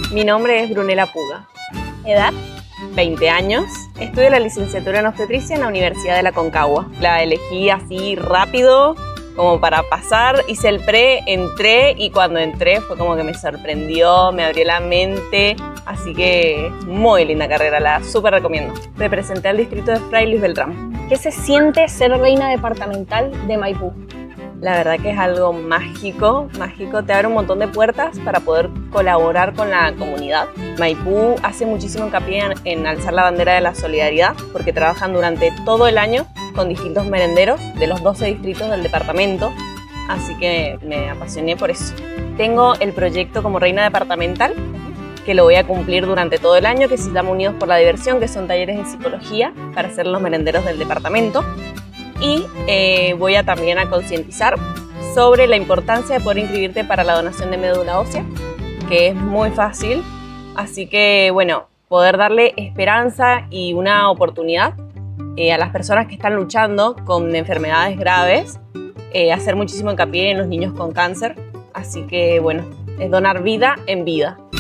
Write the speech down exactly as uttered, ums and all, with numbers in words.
Mi nombre es Brunella Puga. ¿Edad? veinte años. Estudio la licenciatura en obstetricia en la Universidad de la Concagua. La elegí así rápido, como para pasar. Hice el pre, entré y cuando entré fue como que me sorprendió, me abrió la mente. Así que muy linda carrera, la súper recomiendo. Representé al distrito de Fray Luis Beltrán. ¿Qué se siente ser reina departamental de Maipú? La verdad que es algo mágico, mágico, te abre un montón de puertas para poder colaborar con la comunidad. Maipú hace muchísimo hincapié en, en alzar la bandera de la solidaridad porque trabajan durante todo el año con distintos merenderos de los doce distritos del departamento, así que me apasioné por eso. Tengo el proyecto como reina departamental, que lo voy a cumplir durante todo el año, que se llama Unidos por la Diversión, que son talleres de psicología para hacer los merenderos del departamento. Y eh, voy a también a concientizar sobre la importancia de poder inscribirte para la donación de médula ósea, que es muy fácil. Así que, bueno, poder darle esperanza y una oportunidad eh, a las personas que están luchando con enfermedades graves, eh, hacer muchísimo hincapié en los niños con cáncer. Así que, bueno, es donar vida en vida.